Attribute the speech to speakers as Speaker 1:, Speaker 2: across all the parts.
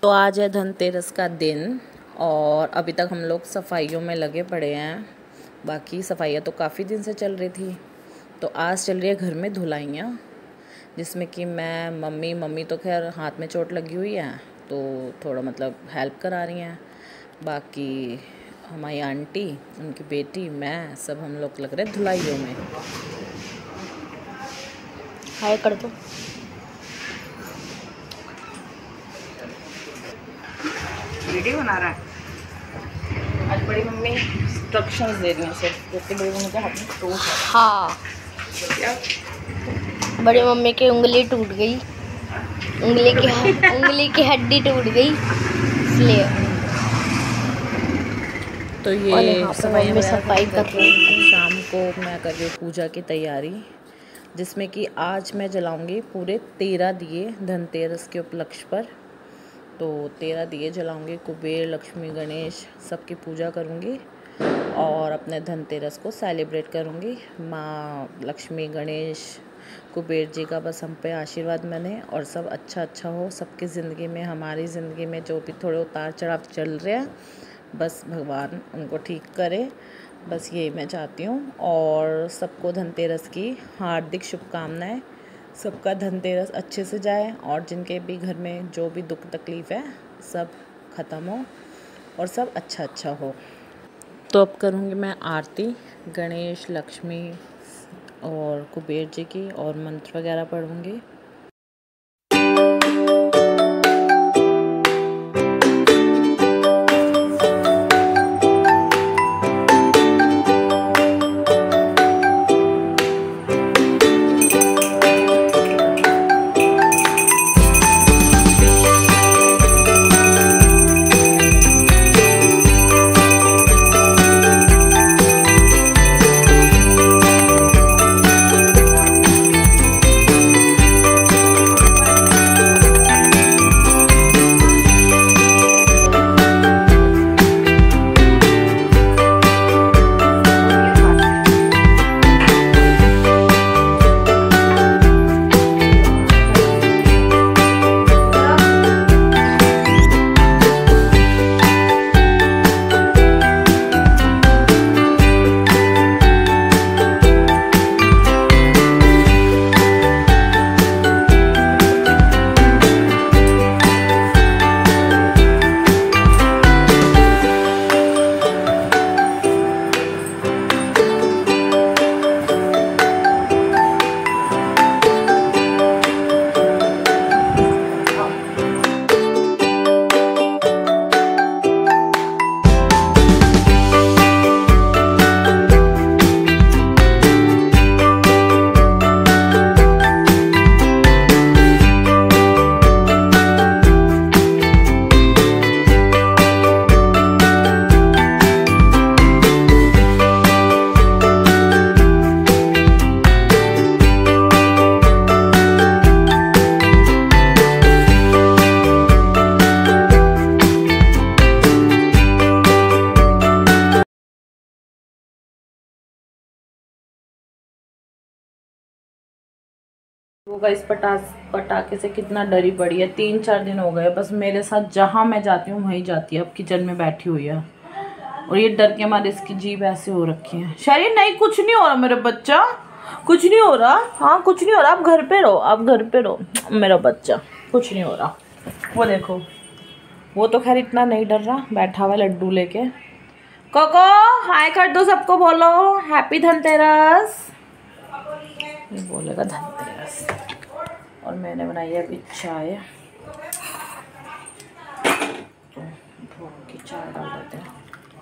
Speaker 1: तो आज है धनतेरस का दिन और अभी तक हम लोग सफाइयों में लगे पड़े हैं। बाकी सफाइयाँ तो काफ़ी दिन से चल रही थी। तो आज चल रही है घर में धुलाइयाँ, जिसमें कि मैं मम्मी तो खैर हाथ में चोट लगी हुई है तो थोड़ा मतलब हेल्प करा रही हैं। बाकी हमारी आंटी, उनकी बेटी, मैं सब हम लोग लग रहे धुलाइयों में। हाय कर दो।
Speaker 2: वीडियो बना रहा है। आज बड़ी मम्मी इंस्ट्रक्शंस दे रही हैं सिर्फ, क्योंकि बड़ी मम्मी के हाथ में टूट है।
Speaker 3: हाँ,
Speaker 2: क्या?
Speaker 3: बड़ी मम्मी की उंगली टूट गई, उंगली की हड्डी टूट गई इसलिए।
Speaker 1: तो ये
Speaker 3: सफाई कर रही हूँ।
Speaker 1: शाम को मैं कर रही हूँ पूजा की तैयारी, जिसमें कि आज मैं जलाऊंगी पूरे 13 दिए धनतेरस के उपलक्ष्य पर। तो 13 दिए जलाऊंगी, कुबेर, लक्ष्मी, गणेश सबकी पूजा करूंगी और अपने धनतेरस को सेलिब्रेट करूंगी। माँ लक्ष्मी, गणेश, कुबेर जी का बस हम पे आशीर्वाद बने और सब अच्छा हो सबकी ज़िंदगी में। हमारी ज़िंदगी में जो भी थोड़े उतार चढ़ाव चल रहे हैं, बस भगवान उनको ठीक करे, बस यही मैं चाहती हूँ। और सबको धनतेरस की हार्दिक शुभकामनाएं। सबका धनतेरस अच्छे से जाए और जिनके भी घर में जो भी दुख तकलीफ़ है सब ख़त्म हो और सब अच्छा हो। तो अब करूँगी मैं आरती गणेश, लक्ष्मी और कुबेर जी की और मंत्र वगैरह पढ़ूँगी। वो गाइस पटाखे से कितना डरी पड़ी है। 3-4 दिन हो गए बस मेरे साथ, जहाँ मैं जाती हूँ वहीं जाती है। अब किचन में बैठी हुई है और ये डर के हमारे इसकी जीभ ऐसे हो रखी है। शायरी नहीं, कुछ नहीं हो रहा मेरा बच्चा, कुछ नहीं हो रहा। हाँ कुछ नहीं हो रहा, आप घर पे रहो, आप घर पे रहो मेरा बच्चा, कुछ नहीं हो रहा। वो देखो, वो तो खैर इतना नहीं डर रहा, बैठा हुआ लड्डू लेके। कोको हाय कर दो सबको, बोलो हैप्पी धनतेरस। ये बोलेगा धनतेरस। और मैंने बनाई है अभी चाय, तो भोग की चाय डाल देते हैं।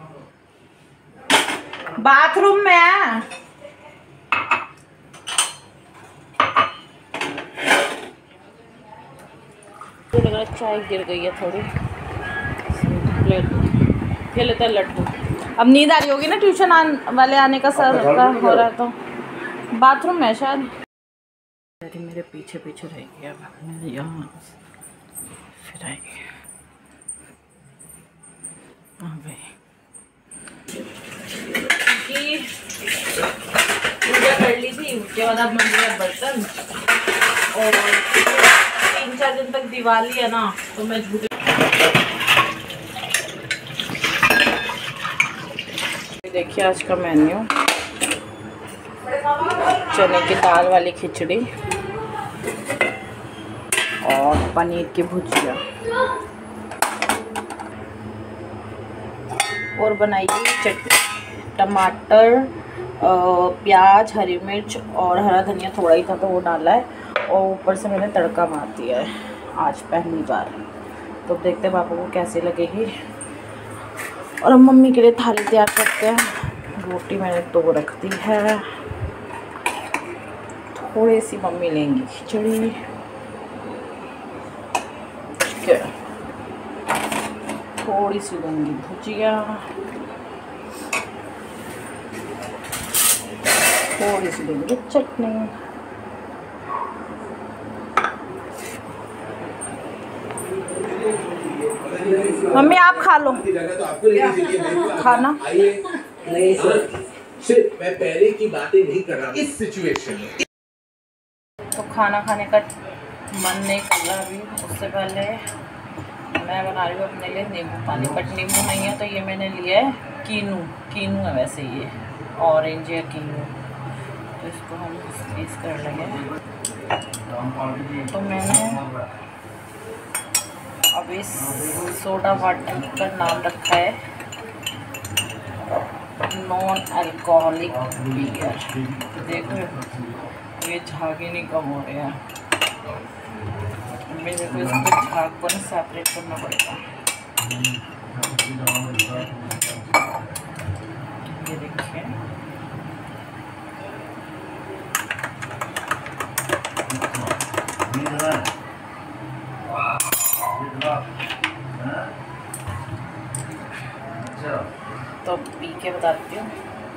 Speaker 1: बाथरूम में है। तो लग रहा चाय गिर गई है थोड़ी। ये लेता है लड्डू। अब नींद आ रही होगी ना, ट्यूशन वाले आने का सर का हो रहा है तो बाथरूम में शायद। मेरे पीछे रह गया, यहाँ फिर आएगी। पूजा कर ली थी, उसके बाद अब मंदिर बर्तन, और 3-4 दिन तक दिवाली है ना, तो मैं झूठे देखिए आज का मेन्यू, चने की दाल वाली खिचड़ी और पनीर की भुजिया और बनाइए चटनी, टमाटर, प्याज, हरी मिर्च और हरा धनिया थोड़ा ही था तो वो डाला है और ऊपर से मैंने तड़का मार दिया है आज पहली बार। तो देखते हैं पापा को कैसी लगेगी। और हम मम्मी के लिए थाली तैयार करते हैं। रोटी मैंने 2 रख दी है, थोड़ी सी मम्मी लेंगी खिचड़ी, ठीक है, थोड़ी सी लूँगी भुजिया, थोड़ी सी लूँगी चटनी। मम्मी आप खा लो खाना।
Speaker 4: नहीं सर, सिर्फ मैं पहले की बातें नहीं कर रहा इस सिचुएशन में।
Speaker 1: तो खाना खाने का मन नहीं कर रहा अभी, उससे पहले मैं बना रही हूँ अपने लिए नींबू पानी। बट नींबू नहीं है तो ये मैंने लिया है कीनू है वैसे ये ऑरेंज या कीनू, तो इसको हम स्क्वीज कर लेंगे। तो मैंने अब इस सोडा वाटर का नाम रखा है नॉन अल्कोहलिक बियर। देखो ये झाग ही नहीं कम हो रहे हैं, मेरे को इसको झाग को ना सेपरेट करना पड़ेगा। ये देखिए तो पी के बताती हूँ।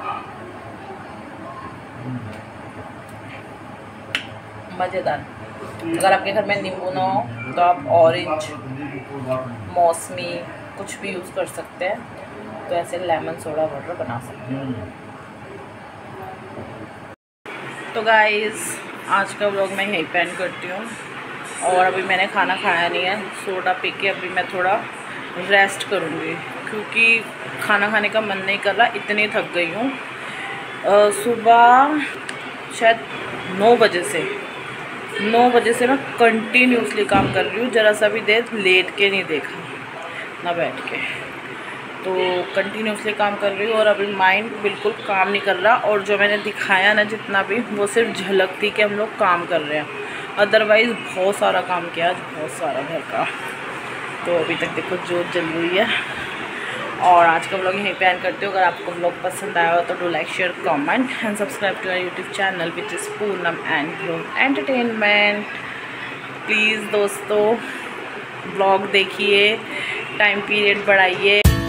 Speaker 1: मज़ेदार। अगर आपके घर में नींबू ना हो तो आप ऑरेंज, मौसमी कुछ भी यूज़ कर सकते हैं। तो ऐसे लेमन सोडा वाटर बना सकते हैं। तो गाइस आज का व्लॉग मैं यहीं पे एंड करती हूँ। और अभी मैंने खाना खाया नहीं है, सोडा पी के अभी मैं थोड़ा रेस्ट करूँगी क्योंकि खाना खाने का मन नहीं कर रहा, इतनी थक गई हूँ। सुबह शायद 9 बजे से मैं कंटिन्यूसली काम कर रही हूँ, ज़रा सा भी देर लेट के नहीं देखा ना बैठ के, तो कंटिन्यूसली काम कर रही हूँ। और अभी माइंड बिल्कुल काम नहीं कर रहा। और जो मैंने दिखाया ना जितना भी, वो सिर्फ झलक थी कि हम लोग काम कर रहे हैं, अदरवाइज़ बहुत सारा काम किया आज, बहुत सारा घर का। तो अभी तक देखो जोत जल रही है। और आज का व्लॉग यहीं पे एंड करती हूँ। अगर आपको व्लॉग पसंद आया हो तो do like, share, comment and subscribe to our YouTube channel which is Poonam and growth entertainment. Please दोस्तों व्लॉग देखिए, टाइम पीरियड बढ़ाइए।